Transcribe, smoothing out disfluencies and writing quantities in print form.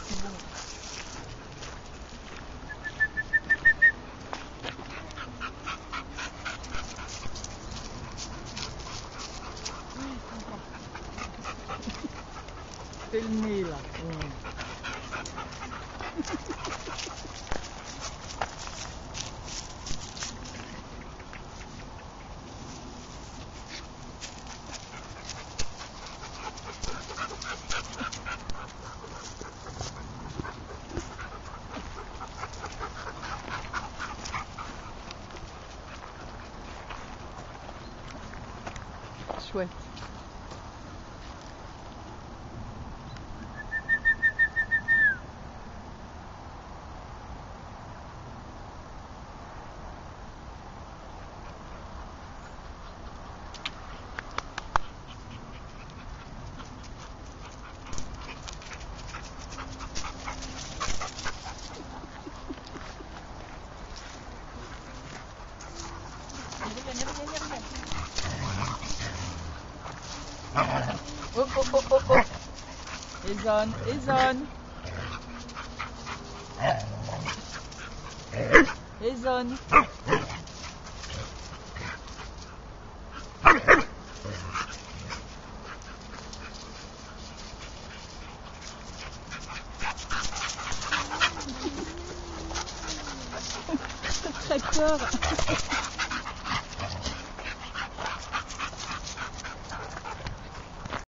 c'est bon. C'est le nez là. Chouette. Oh, oh, oh, oh, oh. Ezone, Ezone. Ezone. Très peur.